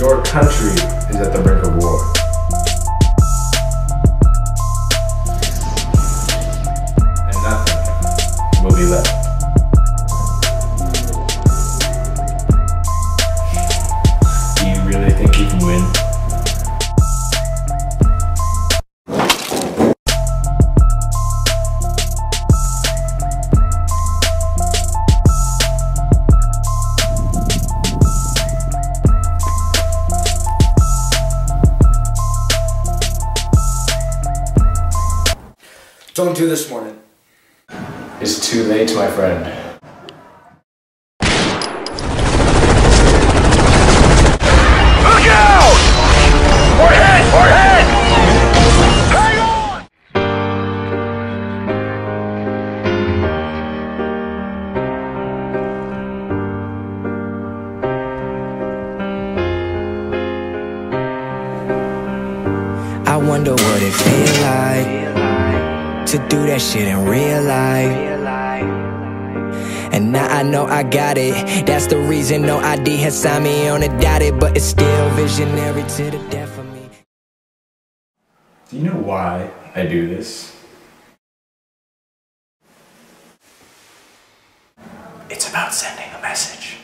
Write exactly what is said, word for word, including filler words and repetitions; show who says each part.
Speaker 1: Your country is at the brink of war. And nothing will be left. Do you really think you can win?
Speaker 2: Don't do this morning.
Speaker 1: It's too late, my friend.
Speaker 3: Look out! We're hit! We're hit! Hang on!
Speaker 4: I wonder what it feel like to do that shit in real life. And now I know I got it. That's the reason no I D has signed me on a dotted, but it's still visionary to the death of me.
Speaker 1: Do you know why I do this?
Speaker 4: It's about sending a message.